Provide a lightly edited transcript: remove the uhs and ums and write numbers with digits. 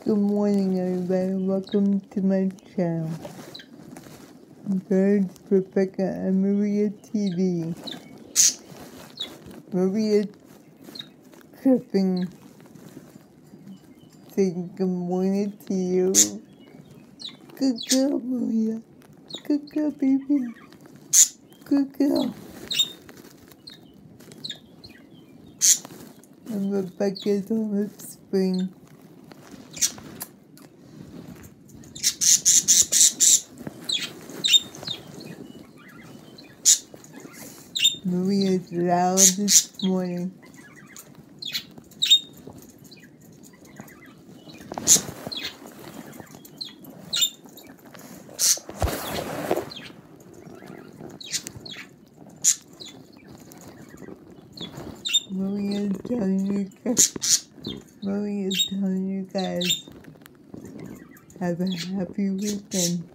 Good morning, everybody. Welcome to my channel. Birds, Rebecca, and Maria TV. Maria Tripping saying good morning to you. Good girl, Maria. Good girl, baby. Good girl. And Rebecca's on the spring. Maria's loud this morning. Maria's telling you guys, have a happy weekend.